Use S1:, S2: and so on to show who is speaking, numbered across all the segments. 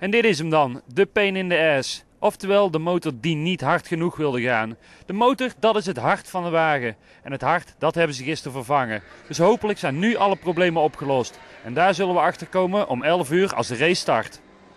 S1: En dit is hem dan, de pain in the ass. Oftewel de motor die niet hard genoeg wilde gaan. De motor, dat is het hart van de wagen. En het hart, dat hebben ze gisteren vervangen. Dus hopelijk zijn nu alle problemen opgelost. En daar zullen we achter komen om 11 uur als de race start.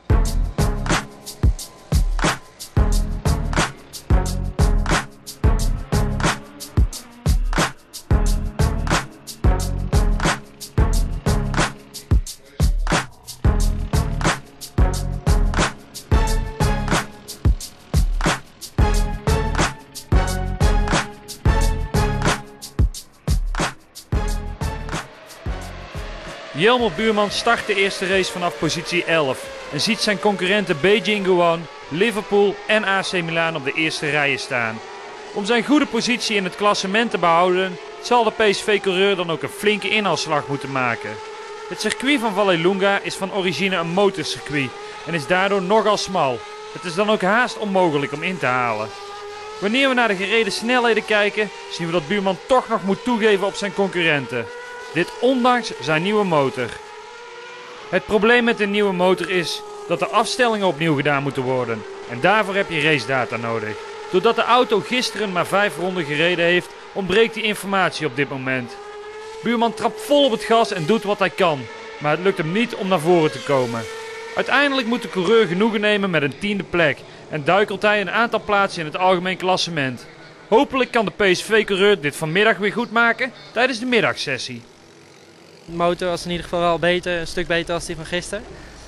S1: Jelmer Buurman start de eerste race vanaf positie 11 en ziet zijn concurrenten Beijing Guoan, Liverpool en AC Milan op de eerste rijen staan. Om zijn goede positie in het klassement te behouden zal de PSV-coureur dan ook een flinke inhaalslag moeten maken. Het circuit van Vallelunga is van origine een motorcircuit en is daardoor nogal smal. Het is dan ook haast onmogelijk om in te halen. Wanneer we naar de gereden snelheden kijken, zien we dat Buurman toch nog moet toegeven op zijn concurrenten. Dit ondanks zijn nieuwe motor. Het probleem met de nieuwe motor is dat de afstellingen opnieuw gedaan moeten worden. En daarvoor heb je racedata nodig. Doordat de auto gisteren maar 5 ronden gereden heeft, ontbreekt die informatie op dit moment. Buurman trapt vol op het gas en doet wat hij kan. Maar het lukt hem niet om naar voren te komen. Uiteindelijk moet de coureur genoegen nemen met een 10e plek. En duikelt hij een aantal plaatsen in het algemeen klassement. Hopelijk kan de PSV-coureur dit vanmiddag weer goed maken tijdens de middagsessie.
S2: De motor was in ieder geval wel beter, een stuk beter als die van gisteren.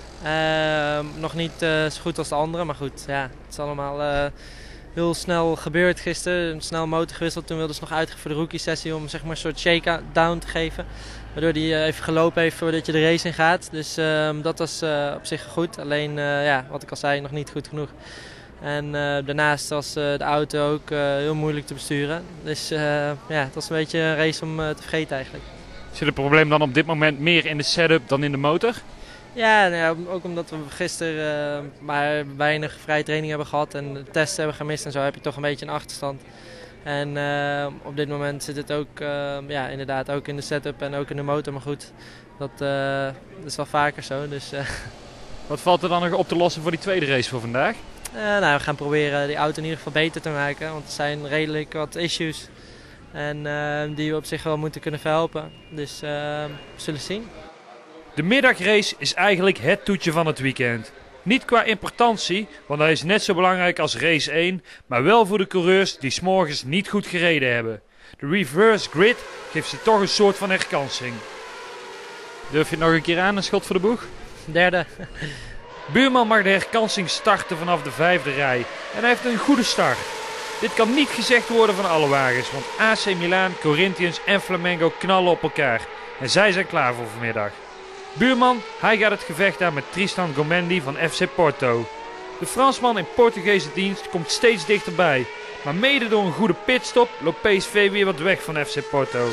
S2: Nog niet zo goed als de andere, maar goed, ja, het is allemaal heel snel gebeurd gisteren. Snel motor gewisseld, toen wilden ze nog uitgaan voor de rookie-sessie om zeg maar, een soort shake-down te geven. Waardoor hij even gelopen heeft voordat je de race in gaat. Dus dat was op zich goed, alleen ja, wat ik al zei, nog niet goed genoeg. En daarnaast was de auto ook heel moeilijk te besturen. Dus ja, het was een beetje een race om te vergeten eigenlijk.
S1: Zit het probleem dan op dit moment meer in de setup dan in de motor?
S2: Ja, nou ja, ook omdat we gisteren maar weinig vrije training hebben gehad en de tests hebben gemist en zo heb je toch een beetje een achterstand. En op dit moment zit het ook ja, inderdaad ook in de setup en ook in de motor, maar goed, dat is wel vaker zo. Dus,
S1: Wat valt er dan nog op te lossen voor die tweede race voor vandaag?
S2: Nou, we gaan proberen die auto in ieder geval beter te maken, want er zijn redelijk wat issues. En die we op zich wel moeten kunnen verhelpen. Dus we zullen zien.
S1: De middagrace is eigenlijk het toetje van het weekend. Niet qua importantie, want hij is net zo belangrijk als race 1, maar wel voor de coureurs die 's morgens niet goed gereden hebben. De reverse grid geeft ze toch een soort van herkansing. Durf je het nog een keer aan, een schot voor de boeg?
S2: Derde.
S1: Buurman mag de herkansing starten vanaf de 5e rij en hij heeft een goede start. Dit kan niet gezegd worden van alle wagens, want AC Milan, Corinthians en Flamengo knallen op elkaar. En zij zijn klaar voor vanmiddag. Buurman, hij gaat het gevecht aan met Tristan Gomendi van FC Porto. De Fransman in Portugese dienst komt steeds dichterbij. Maar mede door een goede pitstop loopt PSV weer wat weg van FC Porto.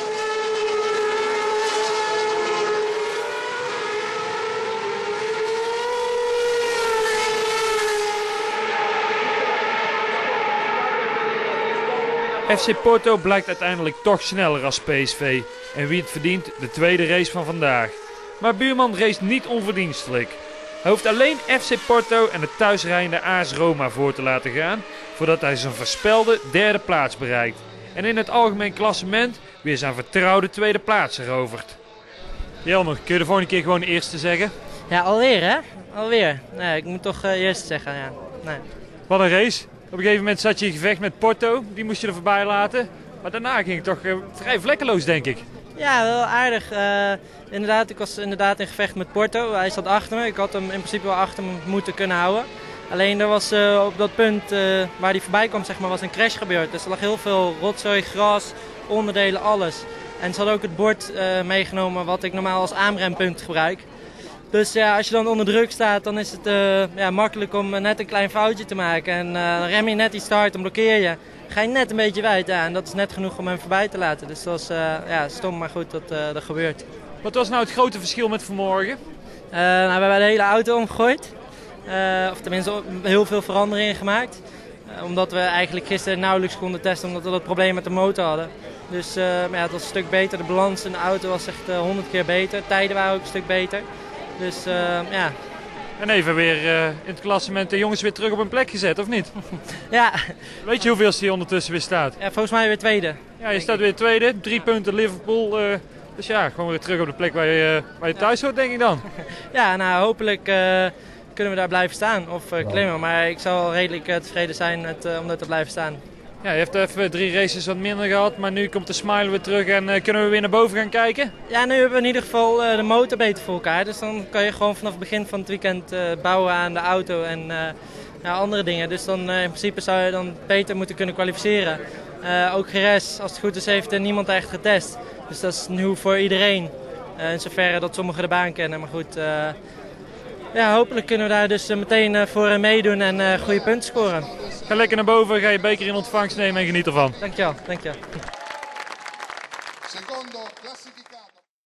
S1: FC Porto blijkt uiteindelijk toch sneller als PSV en wie het verdient de tweede race van vandaag. Maar Buurman race niet onverdienstelijk. Hij hoeft alleen FC Porto en de thuisrijdende AS Roma voor te laten gaan voordat hij zijn voorspelde 3e plaats bereikt. En in het algemeen klassement weer zijn vertrouwde 2e plaats erovert. Jelmer, kun je de volgende keer gewoon de eerste zeggen?
S2: Ja, alweer hè? Alweer. Nee, ik moet toch eerst zeggen, ja. Nee.
S1: Wat een race. Op een gegeven moment zat je in gevecht met Porto, die moest je er voorbij laten. Maar daarna ging het toch vrij vlekkeloos, denk ik.
S2: Ja, wel aardig. Inderdaad, ik was inderdaad in gevecht met Porto. Hij zat achter me. Ik had hem in principe wel achter me moeten kunnen houden. Alleen er was op dat punt waar hij voorbij kwam, zeg maar, was een crash gebeurd. Dus er lag heel veel rotzooi, gras, onderdelen, alles. En ze hadden ook het bord meegenomen wat ik normaal als aanrempunt gebruik. Dus ja, als je dan onder druk staat, dan is het ja, makkelijk om net een klein foutje te maken. En dan rem je net iets te hard, dan blokkeer je. Ga je net een beetje wijd, ja, en dat is net genoeg om hem voorbij te laten. Dus dat was ja, stom, maar goed, dat gebeurt.
S1: Wat was nou het grote verschil met vanmorgen?
S2: Nou, we hebben de hele auto omgegooid. Of tenminste heel veel veranderingen gemaakt. Omdat we eigenlijk gisteren nauwelijks konden testen, omdat we dat probleem met de motor hadden. Dus ja, het was een stuk beter. De balans in de auto was echt 100 keer beter. Tijden waren ook een stuk beter. Dus ja,
S1: En even weer in het klassement de jongens weer terug op hun plek gezet, of niet?
S2: Ja.
S1: Weet je hoeveel die ondertussen weer staat?
S2: Ja, volgens mij weer tweede.
S1: Ja, je staat weer tweede. 3 punten Liverpool. Dus ja, gewoon weer terug op de plek waar je thuis hoort, denk ik dan.
S2: Ja, nou hopelijk kunnen we daar blijven staan of klimmen. Maar ik zal redelijk tevreden zijn om daar te blijven staan.
S1: Ja, je hebt even 3 races wat minder gehad, maar nu komt de smile weer terug en kunnen we weer naar boven gaan kijken?
S2: Ja, nu hebben we in ieder geval de motor beter voor elkaar. Dus dan kan je gewoon vanaf het begin van het weekend bouwen aan de auto en andere dingen. Dus dan in principe zou je dan beter moeten kunnen kwalificeren. Ook Jerez, als het goed is, heeft niemand echt getest. Dus dat is nieuw voor iedereen. In zoverre dat sommigen de baan kennen. Maar goed, hopelijk kunnen we daar dus meteen voor meedoen en goede punten scoren.
S1: Ga lekker naar boven, ga je beker in ontvangst nemen en geniet ervan.
S2: Dankjewel.